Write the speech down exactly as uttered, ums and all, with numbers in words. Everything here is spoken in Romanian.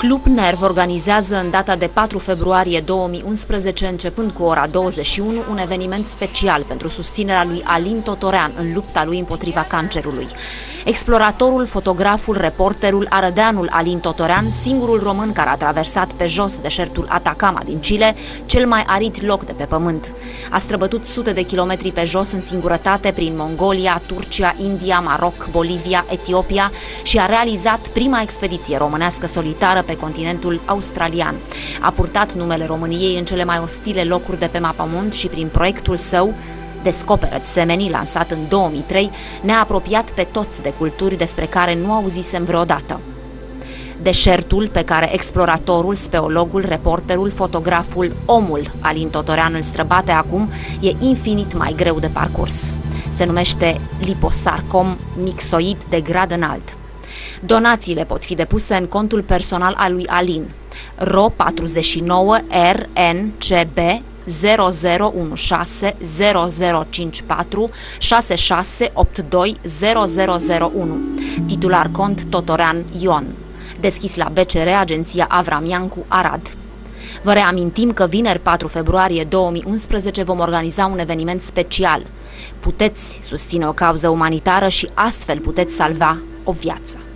Club Nerv organizează în data de patru februarie două mii unsprezece, începând cu ora douăzeci și unu, un eveniment special pentru susținerea lui Alin Totorean în lupta lui împotriva cancerului. Exploratorul, fotograful, reporterul, arădeanul Alin Totorean, singurul român care a traversat pe jos deșertul Atacama din Chile, cel mai arid loc de pe pământ. A străbătut sute de kilometri pe jos în singurătate prin Mongolia, Turcia, India, Maroc, Bolivia, Etiopia și a realizat prima expediție românească solitară pe continentul australian. A purtat numele României în cele mai ostile locuri de pe mapamond și prin proiectul său Descoperă-ți semenii, lansat în două mii trei, ne-a apropiat pe toți de culturi despre care nu auzisem vreodată. Deșertul pe care exploratorul, speologul, reporterul, fotograful, omul Alin Totorean îl străbate acum e infinit mai greu de parcurs. Se numește liposarcom mixoid de grad înalt. Donațiile pot fi depuse în contul personal al lui Alin, R O patruzeci și nouă R N C B zero zero unu șase zero zero cinci patru șase șase opt doi zero zero zero unu, titular cont Totorean Ion, deschis la B C R, Agenția Avram Iancu, Arad. Vă reamintim că vineri patru februarie două mii unsprezece vom organiza un eveniment special. Puteți susține o cauză umanitară și astfel puteți salva o viață.